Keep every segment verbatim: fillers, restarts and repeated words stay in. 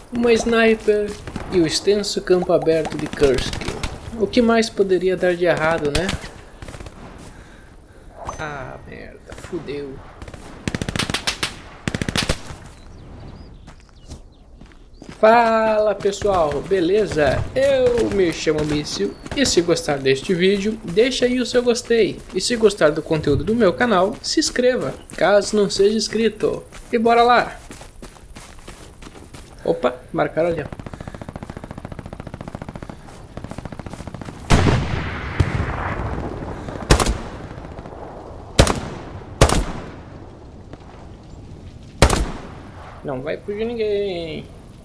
Uma sniper e o extenso campo aberto de Kursk. O que mais poderia dar de errado, né? Ah, merda, fudeu. Fala pessoal, beleza? Eu me chamo Mício e se gostar deste vídeo, deixa aí o seu gostei. E se gostar do conteúdo do meu canal, se inscreva, caso não seja inscrito. E bora lá! Opa, marcaram ali, ó. Não vai fugir ninguém.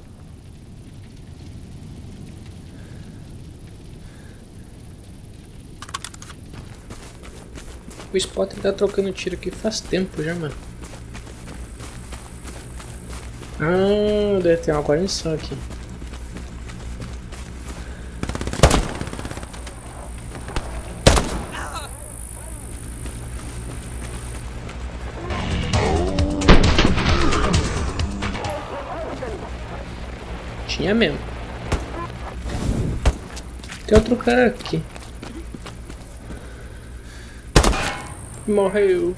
O Spotter tá trocando tiro aqui faz tempo já, mano. Ah, deve ter uma guarnição aqui. Tinha mesmo. Tem outro cara aqui. Morreu.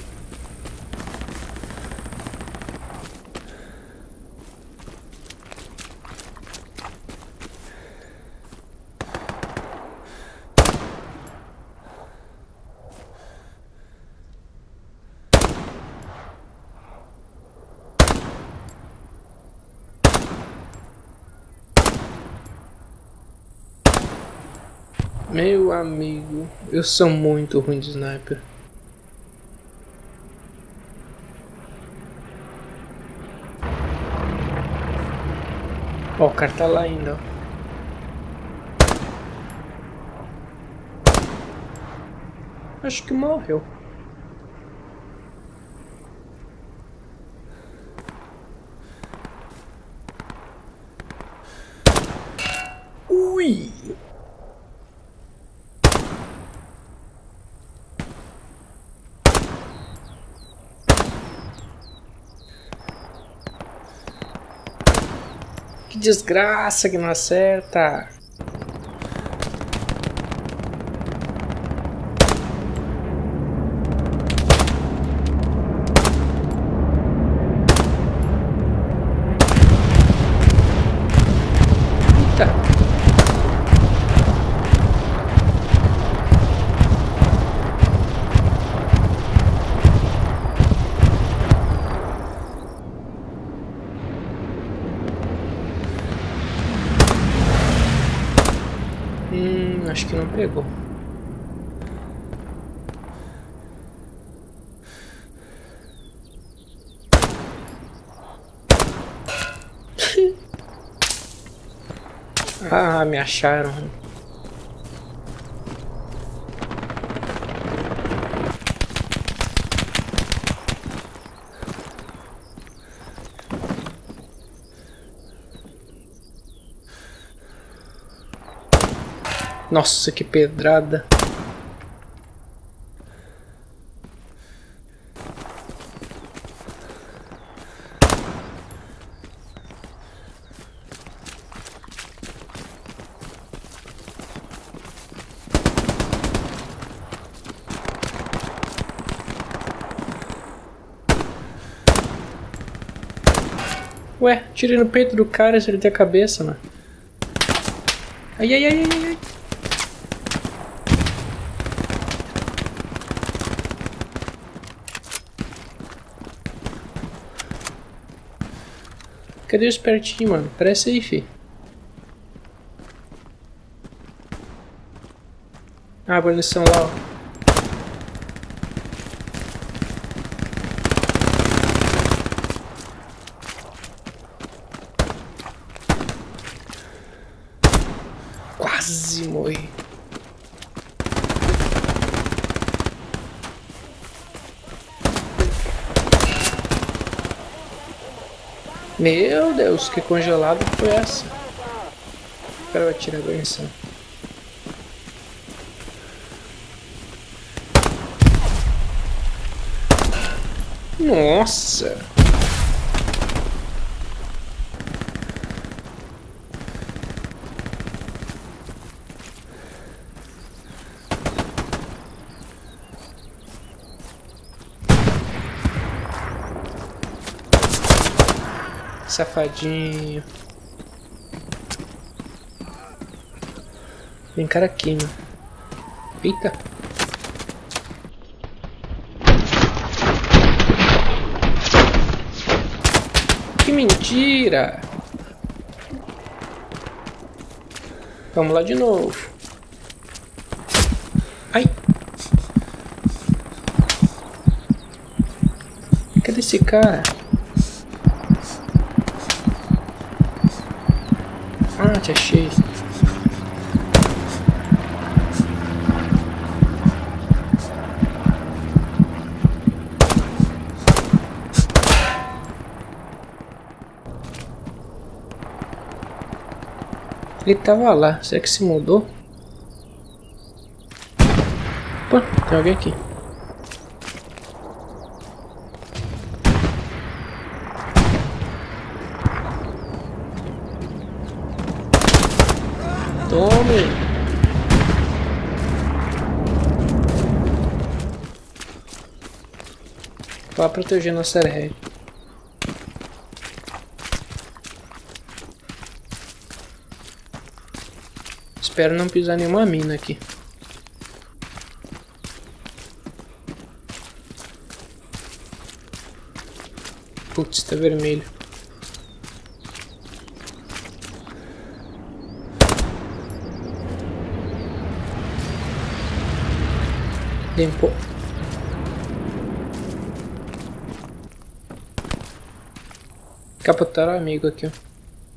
Meu amigo, eu sou muito ruim de sniper. Ó, o cara tá lá ainda, ó. Acho que morreu. Ui! Que desgraça que não acerta. Eita. Hum, acho que não pegou. Ah, me acharam. Nossa, que pedrada. Ué, tirei no peito do cara se ele tem a cabeça, mano. Ai, ai, ai, ai, ai. Cadê o espertinho, mano? Parece aí, fi. Ah, a guarnição lá, ó. Quase morri. Meu Deus, que congelado foi essa? O cara vai tirar a guarnição. Nossa! Safadinho. Vem cara aqui, meu. Eita. Que mentira! Vamos lá de novo. Ai! Cadê esse cara? Ah, te achei. Ele tava lá, será que se mudou? Pô, tem alguém aqui. Tome! Vai proteger nossa rede. Espero não pisar nenhuma mina aqui. Putz, tá vermelho. Limpou. Capotaram o amigo aqui, ó.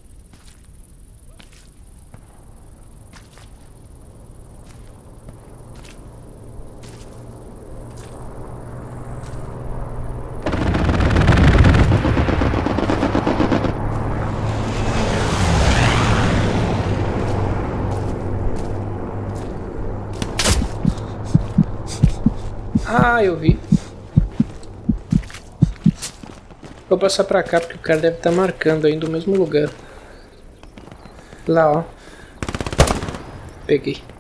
Ah, eu vi. Vou passar pra cá porque o cara deve estar marcando ainda o mesmo lugar. Lá, ó. Peguei.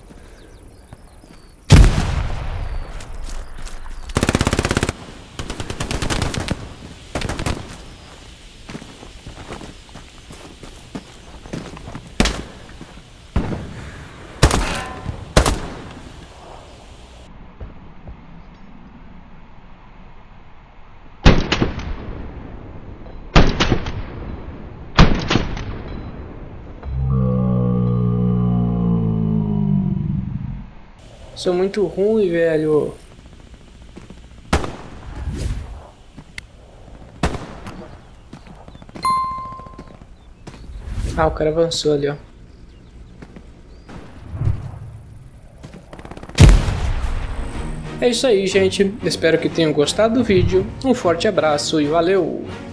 Sou muito ruim, velho. Ah, o cara avançou ali, ó. É isso aí, gente. Espero que tenham gostado do vídeo. Um forte abraço e valeu!